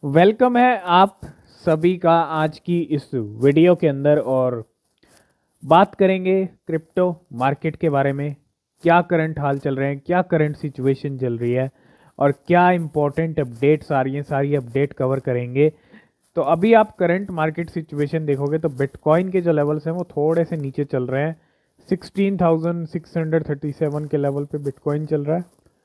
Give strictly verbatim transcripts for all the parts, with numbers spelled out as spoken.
Welcome है आप सभी का आज की इस वीडियो के अंदर। और बात करेंगे क्रिप्टो मार्केट के बारे में। क्या करंट हाल चल रहे हैं, क्या करंट सिचुएशन चल रही है और क्या इंपॉर्टेंट अपडेट्स आ रही हैं, सारी अपडेट कवर करेंगे। तो अभी आप करंट मार्केट सिचुएशन देखोगे तो बिटकॉइन के जो लेवल्स हैं वो थोड़े से नीचे चल रहे हैं। Sixteen thousand six hundred thirty seven के लेवल पे बिटकॉइन चल रहा है।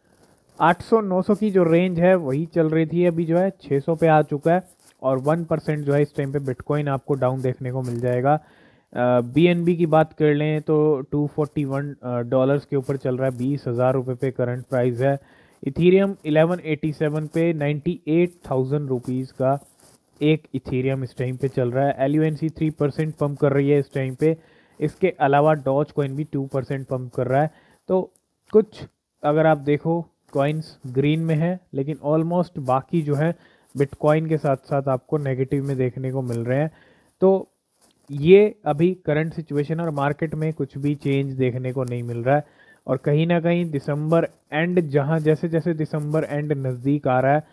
आठ सौ नौ सौ की जो रेंज है वही चल रही थी, अभी जो है छह सौ पे आ चुका है। और वन परसेंट जो है इस टाइम पे बिटकॉइन आपको डाउन देखने को मिल जाएगा। बी एन बी की बात कर लें तो टू फोर्टी वन डॉलर्स के ऊपर चल रहा है, बीस हज़ार रुपये पे करंट प्राइस है। इथीरियम इलेवन एटी सेवन पे नाइन्टी एट थाउजेंड रुपीज़ का एक इथीरियम इस टाइम पे चल रहा है। L U N C three percent pump कर रही है इस टाइम पे। इसके अलावा डॉज कॉइन भी टू परसेंट पम्प कर रहा है। तो कुछ अगर आप देखो कॉइन्स ग्रीन में है, लेकिन ऑलमोस्ट बाकी जो है बिटकॉइन के साथ साथ आपको नेगेटिव में देखने को मिल रहे हैं। तो ये अभी करंट सिचुएशन और मार्केट में कुछ भी चेंज देखने को नहीं मिल रहा है। और कहीं ना कहीं दिसंबर एंड, जहाँ जैसे जैसे दिसंबर एंड नज़दीक आ रहा है,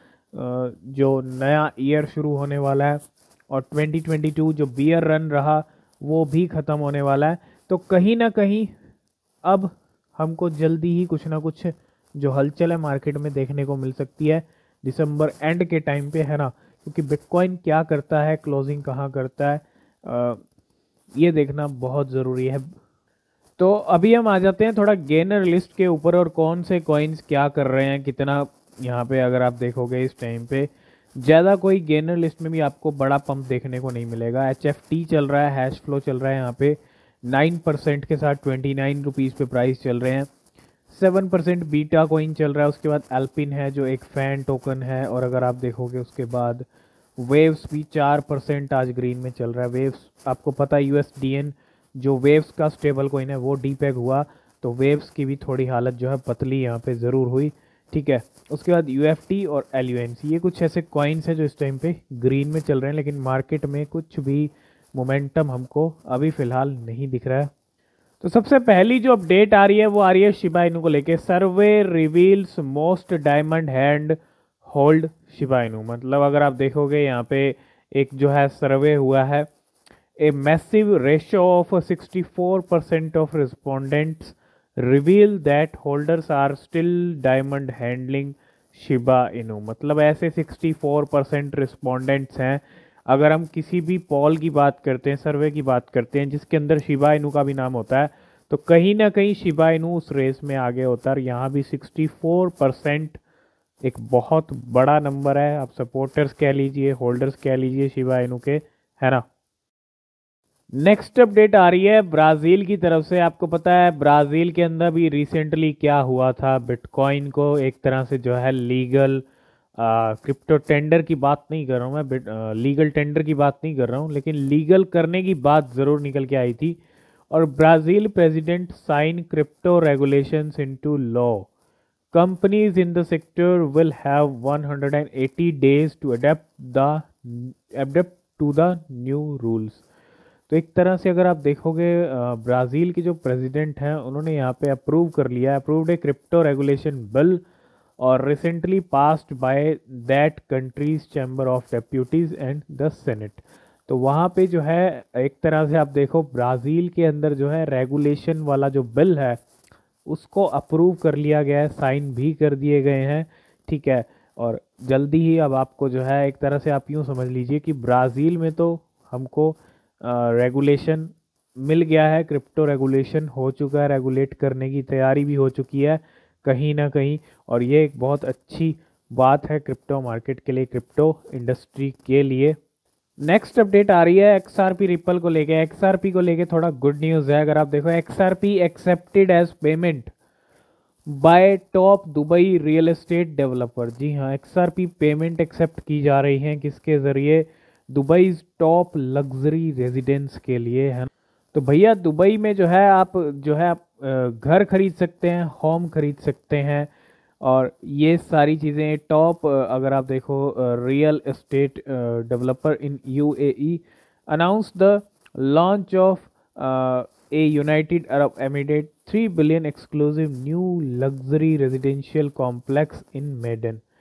जो नया ईयर शुरू होने वाला है और ट्वेंटी ट्वेंटी टू जो बियर रन रहा वो भी ख़त्म होने वाला है। तो कहीं ना कहीं अब हमको जल्दी ही कुछ ना कुछ जो हलचल है मार्केट में देखने को मिल सकती है दिसंबर एंड के टाइम पे, है ना। क्योंकि बिटकॉइन क्या करता है, क्लोजिंग कहाँ करता है, आ, ये देखना बहुत ज़रूरी है। तो अभी हम आ जाते हैं थोड़ा गेनर लिस्ट के ऊपर और कौन से कॉइन्स क्या कर रहे हैं, कितना। यहाँ पे अगर आप देखोगे इस टाइम पे ज़्यादा कोई गेनर लिस्ट में भी आपको बड़ा पंप देखने को नहीं मिलेगा। एच एफ टी चल रहा है, हैश फ्लो चल रहा है यहाँ पे नाइन परसेंट के साथ ट्वेंटी नाइन रुपीज़ पे प्राइस चल रहे हैं। सेवन परसेंट बीटा कोइन चल रहा है। उसके बाद एल्पिन है जो एक फैन टोकन है। और अगर आप देखोगे उसके बाद वेव्स भी चार परसेंट आज ग्रीन में चल रहा है। वेव्स आपको पता है यू एस डी एन जो वेव्स का स्टेबल कोइन है वो डीपेग हुआ, तो वेव्स की भी थोड़ी हालत जो है पतली यहाँ पे ज़रूर हुई, ठीक है। उसके बाद यू एफ टी और एल यू एन सी, ये कुछ ऐसे कॉइन्स हैं जो इस टाइम पे ग्रीन में चल रहे हैं, लेकिन मार्केट में कुछ भी मोमेंटम हमको अभी फ़िलहाल नहीं दिख रहा है। तो सबसे पहली जो अपडेट आ रही है वो आ रही है शिबा इनू को लेके। Survey reveals most diamond hand hold Shiba Inu. मतलब अगर आप देखोगे यहाँ पे एक जो है सर्वे हुआ है, a massive ratio of sixty four percent of respondents reveal that holders are still diamond handling Shiba Inu. मतलब ऐसे सिक्सटी फोर परसेंट रिस्पोंडेंट्स हैं। अगर हम किसी भी पॉल की बात करते हैं, सर्वे की बात करते हैं जिसके अंदर शिबा इनू का भी नाम होता है, तो कहीं ना कहीं शिबा इनू उस रेस में आगे होता है। और यहाँ भी सिक्सटी फोर परसेंट एक बहुत बड़ा नंबर है। आप सपोर्टर्स कह लीजिए, होल्डर्स कह लीजिए शिबा इनू के, है ना। नेक्स्ट अपडेट आ रही है ब्राज़ील की तरफ से। आपको पता है ब्राज़ील के अंदर भी रिसेंटली क्या हुआ था, बिटकॉइन को एक तरह से जो है लीगल क्रिप्टो टेंडर की बात नहीं कर रहा हूँ मैं, लीगल टेंडर की बात नहीं कर रहा हूँ, लेकिन लीगल करने की बात ज़रूर निकल के आई थी। और Brazil president sign crypto regulations into law. Companies in the sector will have one hundred eighty days to adapt the adapt to the new rules. तो एक तरह से अगर आप देखोगे ब्राज़ील के जो प्रेसिडेंट हैं उन्होंने यहाँ पे अप्रूव कर लिया, approved a crypto regulation bill और recently passed by that country's chamber of deputies and the senate. तो वहाँ पे जो है एक तरह से आप देखो ब्राज़ील के अंदर जो है रेगुलेशन वाला जो बिल है उसको अप्रूव कर लिया गया है, साइन भी कर दिए गए हैं, ठीक है। और जल्दी ही अब आपको जो है एक तरह से आप यूँ समझ लीजिए कि ब्राज़ील में तो हमको रेगुलेशन मिल गया है, क्रिप्टो रेगुलेशन हो चुका है, रेगुलेट करने की तैयारी भी हो चुकी है कहीं ना कहीं। और ये एक बहुत अच्छी बात है क्रिप्टो मार्केट के लिए, क्रिप्टो इंडस्ट्री के लिए। नेक्स्ट अपडेट आ रही है एक्सआरपी रिपल को लेके। एक्सआरपी को लेके थोड़ा गुड न्यूज़ है। अगर आप देखो XRP accepted as payment by top Dubai real estate developer. जी हाँ, एक्सआरपी पेमेंट एक्सेप्ट की जा रही है, किसके ज़रिए? दुबई टॉप लग्जरी रेजिडेंस के लिए, है। तो भैया दुबई में जो है आप जो है आप घर खरीद सकते हैं, होम खरीद सकते हैं और ये सारी चीज़ें टॉप। अगर आप देखो real estate developer in UAE announce the launch of a United Arab Emirate three billion exclusive new luxury residential complex in Meydan.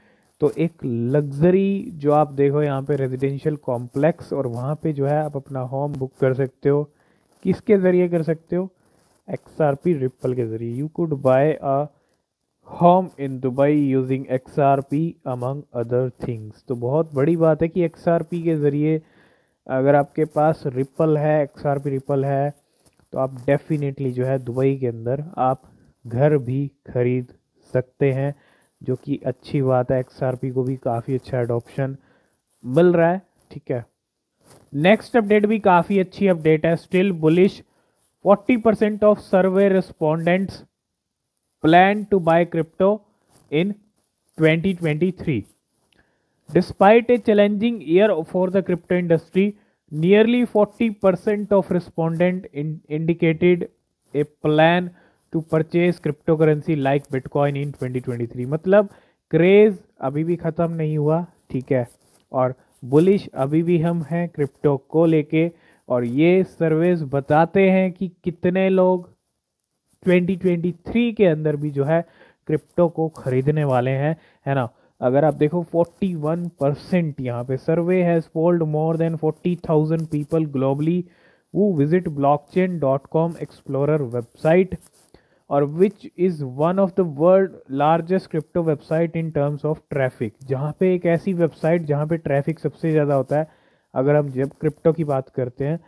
तो एक लग्जरी जो आप देखो यहाँ पे रेजिडेंशियल कॉम्प्लेक्स, और वहाँ पे जो है आप अपना होम बुक कर सकते हो। किसके ज़रिए कर सकते हो? एक्स आर पी रिपल के ज़रिए। You could buy a home in Dubai using X R P among other things. तो बहुत बड़ी बात है कि एक्स आर पी के ज़रिए अगर आपके पास रिपल है, एक्स आर पी रिपल है, तो आप डेफिनेटली जो है दुबई के अंदर आप घर भी खरीद सकते हैं, जो कि अच्छी बात है। एक्स आर पी को भी काफ़ी अच्छा एडॉप्शन मिल रहा है। ठीक है, नेक्स्ट अपडेट भी काफ़ी अच्छी अपडेट है। Still bullish, forty percent of survey respondents plan to buy crypto in twenty twenty three. Despite a challenging year for the crypto industry, nearly forty percent of respondents in indicated a plan to purchase cryptocurrency like Bitcoin in twenty twenty three. मतलब craze अभी भी ख़त्म नहीं हुआ, ठीक है, और bullish अभी भी हम हैं क्रिप्टो को लेके। और ये सर्वेस बताते हैं कि कितने लोग ट्वेंटी ट्वेंटी थ्री के अंदर भी जो है क्रिप्टो को खरीदने वाले हैं, है ना। अगर आप देखो इकतालीस परसेंट यहाँ पे survey has polled more than forty thousand people globally वो visit blockchain dot com explorer website, और which is one of the world largest crypto website in terms of traffic. जहाँ पे एक ऐसी वेबसाइट जहाँ पे ट्रैफिक सबसे ज़्यादा होता है अगर हम जब क्रिप्टो की बात करते हैं,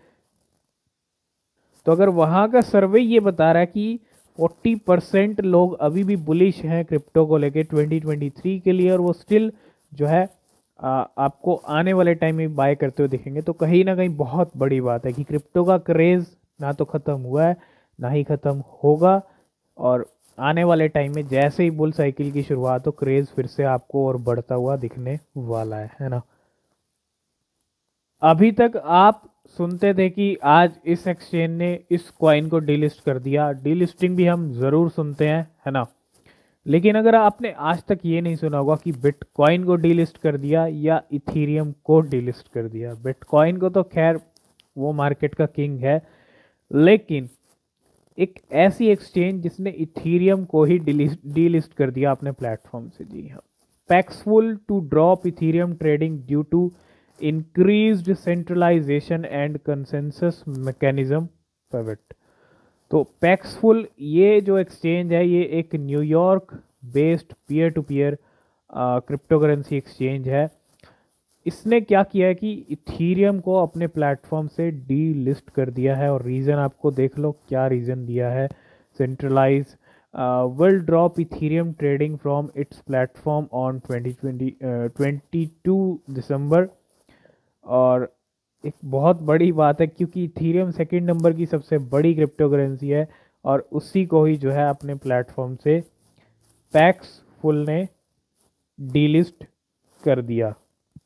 तो अगर वहाँ का सर्वे ये बता रहा है कि फोर्टी परसेंट लोग अभी भी बुलिश हैं क्रिप्टो को लेके ट्वेंटी ट्वेंटी थ्री के लिए, और वो स्टिल जो है आ, आपको आने वाले टाइम में बाय करते हुए दिखेंगे। तो कहीं ना कहीं बहुत बड़ी बात है कि क्रिप्टो का क्रेज़ ना तो ख़त्म हुआ है ना ही ख़त्म होगा, और आने वाले टाइम में जैसे ही बुल साइकिल की शुरुआत हो, क्रेज़ फिर से आपको और बढ़ता हुआ दिखने वाला है है ना। अभी तक आप सुनते थे कि आज इस एक्सचेंज ने इस कॉइन को डीलिस्ट कर दिया, डीलिस्टिंग भी हम ज़रूर सुनते हैं, है ना। लेकिन अगर आपने आज तक ये नहीं सुना होगा कि बिटकॉइन को डीलिस्ट कर दिया या इथीरियम को डीलिस्ट कर दिया। बिटकॉइन को तो खैर वो मार्केट का किंग है, लेकिन एक ऐसी एक्सचेंज जिसने इथीरियम को ही डीलिस्ट कर दिया अपने प्लेटफॉर्म से, जी हाँ। Paxful to drop Ethereum trading due to increased centralization and consensus mechanism pivot. तो पैक्सफुल ये जो एक्सचेंज है, ये एक New York based peer to peer crypto currency exchange है। इसने क्या किया है कि इथीरियम को अपने प्लेटफॉर्म से डी लिस्ट कर दिया है, और रीज़न आपको देख लो क्या रीज़न दिया है। Centralize will drop Ethereum trading from its platform on twenty twenty twenty two December. और एक बहुत बड़ी बात है क्योंकि इथीरियम सेकंड नंबर की सबसे बड़ी क्रिप्टो करेंसी है, और उसी को ही जो है अपने प्लेटफॉर्म से पैक्सफुल ने डीलिस्ट कर दिया।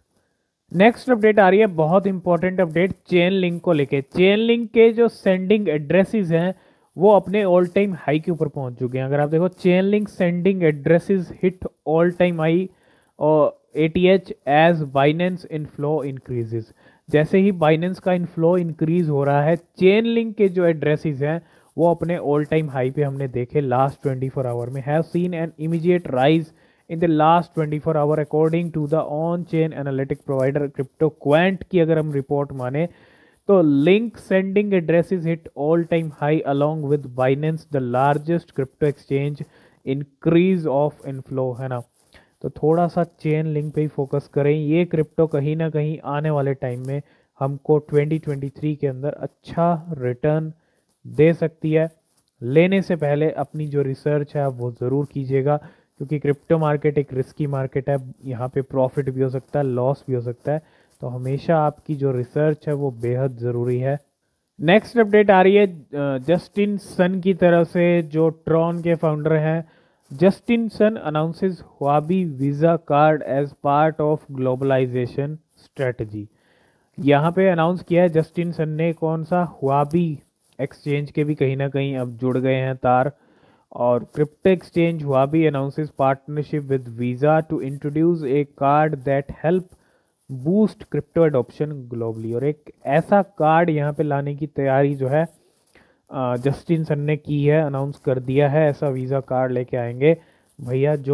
नेक्स्ट अपडेट आ रही है, बहुत इंपॉर्टेंट अपडेट चेन लिंक को लेके। चेन लिंक के जो सेंडिंग एड्रेसेस हैं वो अपने ऑल टाइम हाई के ऊपर पहुंच चुके हैं। अगर आप देखो Chainlink sending addresses hit all time high और A T H as Binance inflow increases. जैसे ही बाइनेंस का इनफ्लो इंक्रीज हो रहा है, चेन लिंक के जो एड्रेसेस हैं वो अपने ऑल टाइम हाई पे हमने देखे लास्ट ट्वेंटी फोर आवर में। Have seen an immediate rise in the last twenty four hour according to the on chain analytic provider CryptoQuant की अगर हम रिपोर्ट माने तो link sending addresses hit all time high along with Binance the largest crypto exchange increase of inflow, है ना। तो थोड़ा सा चेन लिंक पे ही फोकस करें। ये क्रिप्टो कहीं ना कहीं आने वाले टाइम में हमको ट्वेंटी ट्वेंटी थ्री के अंदर अच्छा रिटर्न दे सकती है। लेने से पहले अपनी जो रिसर्च है वो ज़रूर कीजिएगा, क्योंकि क्रिप्टो मार्केट एक रिस्की मार्केट है। यहाँ पे प्रॉफिट भी हो सकता है, लॉस भी हो सकता है, तो हमेशा आपकी जो रिसर्च है वो बेहद ज़रूरी है। नेक्स्ट अपडेट आ रही है जस्टिन सन की तरफ से, जो ट्रॉन के फाउंडर हैं। Justin Sun announces Huobi Visa card as part of globalization strategy. यहाँ पे अनाउंस किया है जस्टिन सन ने, कौन सा, हुआबी एक्सचेंज के भी कहीं ना कहीं अब जुड़ गए हैं तार। और crypto exchange Huobi announces partnership with Visa to introduce a card that help boost crypto adoption globally. और एक ऐसा कार्ड यहाँ पे लाने की तैयारी जो है जस्टिन सन ने की है, अनाउंस कर दिया है। ऐसा वीज़ा कार्ड लेके आएंगे भैया जो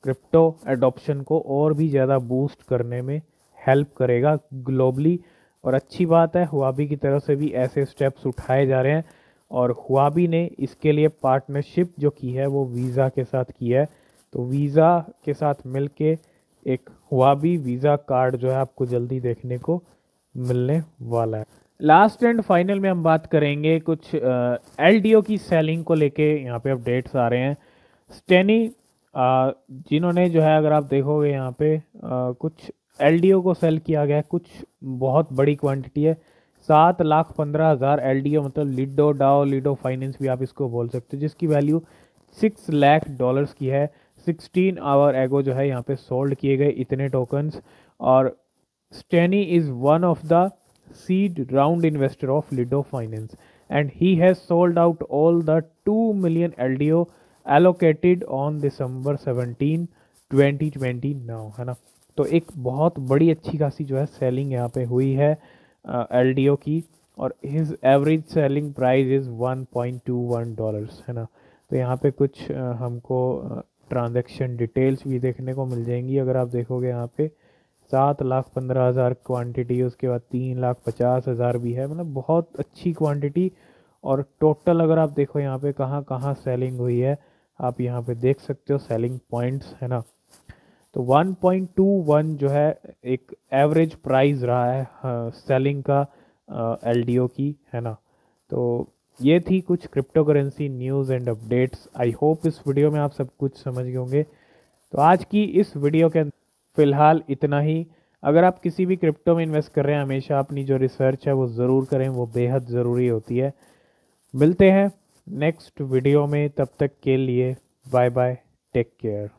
क्रिप्टो एडॉप्शन को और भी ज़्यादा बूस्ट करने में हेल्प करेगा ग्लोबली। और अच्छी बात है, हुआबी की तरफ से भी ऐसे स्टेप्स उठाए जा रहे हैं और हुआबी ने इसके लिए पार्टनरशिप जो की है वो वीज़ा के साथ की है। तो वीज़ा के साथ मिलके एक हुआबी वीज़ा कार्ड जो है आपको जल्दी देखने को मिलने वाला है। लास्ट एंड फाइनल में हम बात करेंगे कुछ एलडीओ की सेलिंग को लेके। यहाँ पे अपडेट्स आ रहे हैं। स्टेनी uh, जिन्होंने जो है, अगर आप देखोगे यहाँ पे uh, कुछ एलडीओ को सेल किया गया है, कुछ बहुत बड़ी क्वांटिटी है। सात लाख पंद्रह हज़ार एलडीओ, मतलब लिडो डाओ लिडो फाइनेंस भी आप इसको बोल सकते हो, जिसकी वैल्यू सिक्स लाख डॉलर्स की है। सिक्सटीन आवर एगो जो है यहाँ पे सोल्ड किए गए इतने टोकन्स। और Stani is one of the seed round investor of Lido Finance and he has sold out all the two million L D O allocated on December seventeenth twenty twenty now, है ना। तो एक बहुत बड़ी अच्छी खासी जो है सेलिंग यहाँ पे हुई है एल डी ओ की, और his average selling price is one point two one dollars, है ना। तो यहाँ पे कुछ uh, हमको ट्रांजैक्शन डिटेल्स भी देखने को मिल जाएंगी। अगर आप देखोगे यहाँ पे सात लाख पंद्रह हज़ार क्वान्टिटी, उसके बाद तीन लाख पचास हज़ार भी है, मतलब बहुत अच्छी क्वांटिटी। और टोटल अगर आप देखो यहाँ पे कहाँ कहाँ सेलिंग हुई है, आप यहाँ पे देख सकते हो सेलिंग पॉइंट्स, है ना। तो वन पॉइंट टू वन जो है एक एवरेज प्राइस रहा है हाँ, सेलिंग का एलडीओ की, है ना। तो ये थी कुछ crypto currency news and updates. I hope इस वीडियो में आप सब कुछ समझ गए होंगे। तो आज की इस वीडियो के फ़िलहाल इतना ही। अगर आप किसी भी क्रिप्टो में इन्वेस्ट कर रहे हैं, हमेशा अपनी जो रिसर्च है वो ज़रूर करें, वो बेहद ज़रूरी होती है। मिलते हैं नेक्स्ट वीडियो में, तब तक के लिए बाय बाय, टेक केयर।